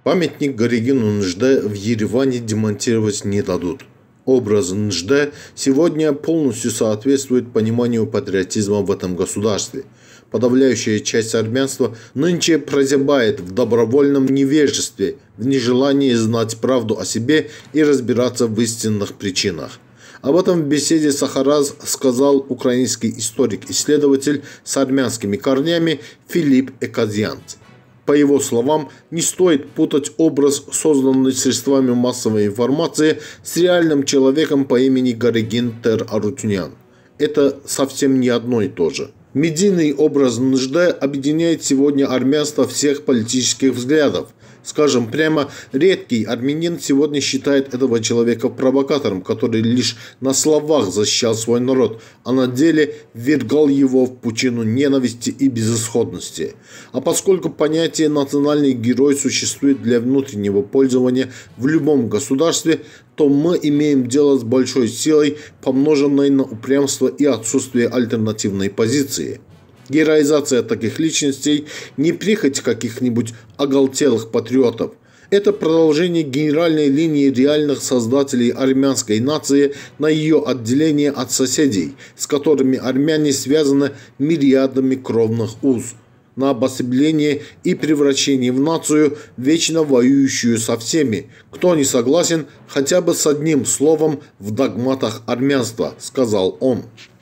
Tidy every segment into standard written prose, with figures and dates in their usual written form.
Памятник Гаригину Нжде в Ереване демонтировать не дадут. Образ Нжде сегодня полностью соответствует пониманию патриотизма в этом государстве. Подавляющая часть армянства нынче прозябает в добровольном невежестве, в нежелании знать правду о себе и разбираться в истинных причинах. Об этом в беседе «Сахараз» сказал украинский историк-исследователь с армянскими корнями Филипп Экозянц. По его словам, не стоит путать образ, созданный средствами массовой информации, с реальным человеком по имени Гаригин Тер Арутюнян. Это совсем не одно и то же. Медийный образ Нжде объединяет сегодня армянство всех политических взглядов. Скажем прямо, редкий армянин сегодня считает этого человека провокатором, который лишь на словах защищал свой народ, а на деле ввергал его в пучину ненависти и безысходности. А поскольку понятие «национальный герой» существует для внутреннего пользования в любом государстве, то мы имеем дело с большой силой, помноженной на упрямство и отсутствие альтернативной позиции. Героизация таких личностей не прихоть каких-нибудь оголтелых патриотов. Это продолжение генеральной линии реальных создателей армянской нации на ее отделение от соседей, с которыми армяне связаны мириадами кровных уз, на обособление и превращение в нацию, вечно воюющую со всеми, кто не согласен хотя бы с одним словом в догматах армянства, сказал он.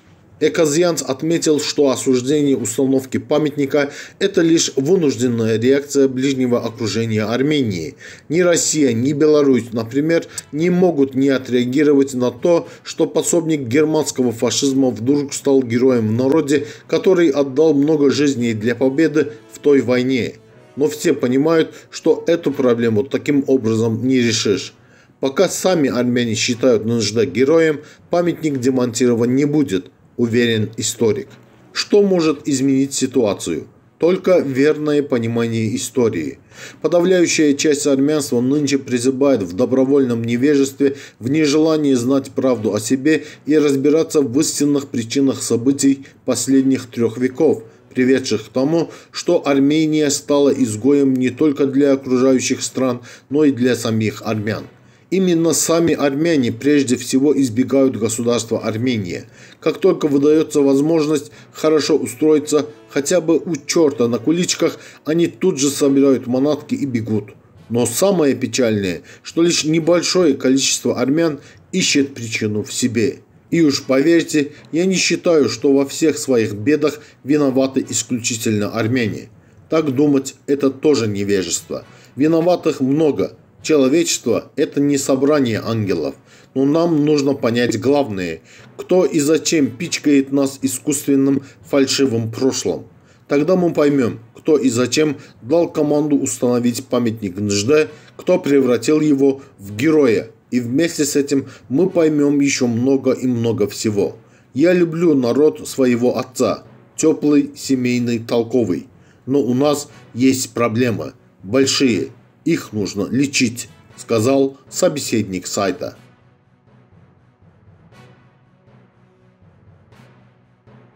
Экозянц отметил, что осуждение установки памятника – это лишь вынужденная реакция ближнего окружения Армении. Ни Россия, ни Беларусь, например, не могут не отреагировать на то, что пособник германского фашизма вдруг стал героем в народе, который отдал много жизней для победы в той войне. Но все понимают, что эту проблему таким образом не решишь. Пока сами армяне считают Нжде героем, памятник демонтирован не будет, уверен историк. Что может изменить ситуацию? Только верное понимание истории. Подавляющая часть армянства нынче прозябает в добровольном невежестве, в нежелании знать правду о себе и разбираться в истинных причинах событий последних 3 веков, приведших к тому, что Армения стала изгоем не только для окружающих стран, но и для самих армян. Именно сами армяне прежде всего избегают государства Армения. Как только выдается возможность хорошо устроиться хотя бы у черта на куличках, они тут же собирают манатки и бегут. Но самое печальное, что лишь небольшое количество армян ищет причину в себе. И уж поверьте, я не считаю, что во всех своих бедах виноваты исключительно армяне. Так думать – это тоже невежество. Виноватых много. Человечество – это не собрание ангелов, но нам нужно понять главное – кто и зачем пичкает нас искусственным фальшивым прошлым. Тогда мы поймем, кто и зачем дал команду установить памятник Нжде, кто превратил его в героя, и вместе с этим мы поймем еще много и много всего. Я люблю народ своего отца, теплый, семейный, толковый, но у нас есть проблемы, большие. Их нужно лечить, сказал собеседник сайта.